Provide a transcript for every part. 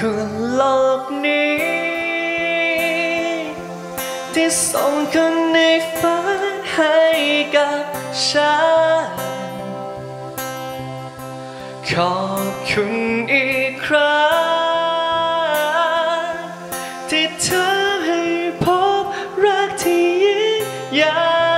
คือโลกนี้ที่ส่งคนในฝันให้กับฉันขอบคุณอีกครั้งที่เธอให้พบรักที่ยิ่งใหญ่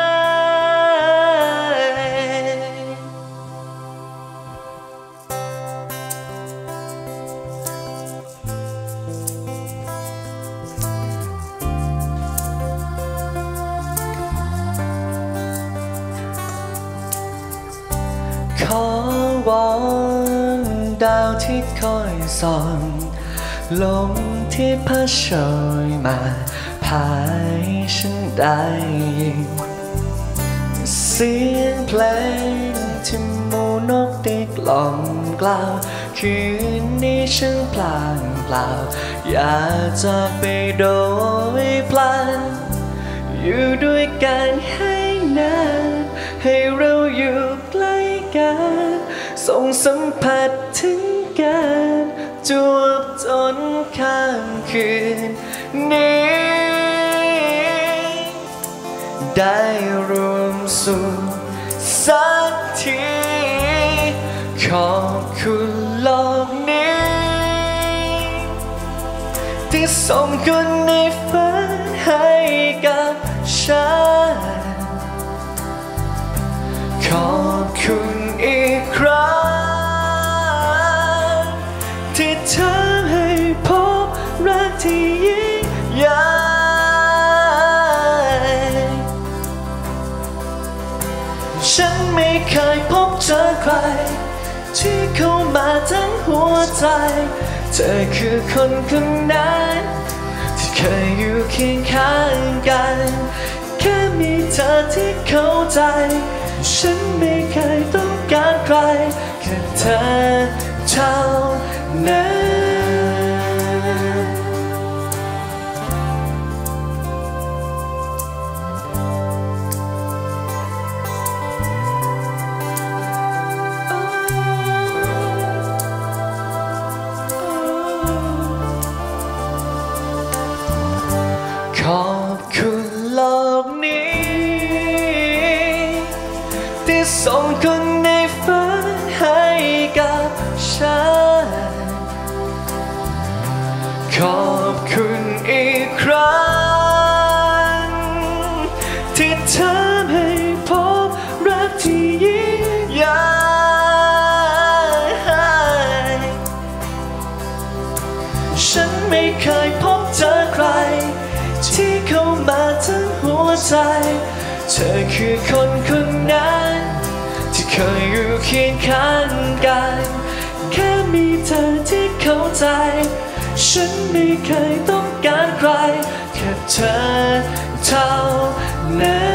ขอวอนดาวที่คอยส่องลมที่พัดโชยมาพาให้ฉันได้ยินเสียงเพลงที่หมู่นกได้กล่อมกล่าวคืนนี้ฉันพลางเปล่าอยากจากไปโดยพลันอยู่ด้วยกันให้นานให้เราอยู่ใกล้กันส่งสัมผัสถึงกันจวบจนข้ามคืนนี้ได้รวมสุขสักทีขอบคุณโลกนี้ที่ส่งคนในฝันให้กับฉันขอบคุณอีกครั้งที่เธอให้พบรักที่ยิ่งใหญ่ฉันไม่เคยพบเจอใครที่เข้ามาทั้งหัวใจเธอคือคนคนนั้นที่เคยอยู่เคียงข้างกันแค่มีเธอที่เข้าใจฉันไม่เคยต้องการใครแค่เธอเท่านั้นขอบคุณโลกนี้ที่ส่งคนในฝันให้กับฉันขอบคุณอีกครั้งที่เธอให้พบรักที่ยิ่งใหญ่ฉันไม่เคยพบเจอใครที่เข้ามาทั้งหัวใจเธอคือคนคนนั้นที่เคยอยู่เคียงข้างกันแค่มีเธอที่เข้าใจฉันไม่เคยต้องการใครแค่เธอเท่านั้น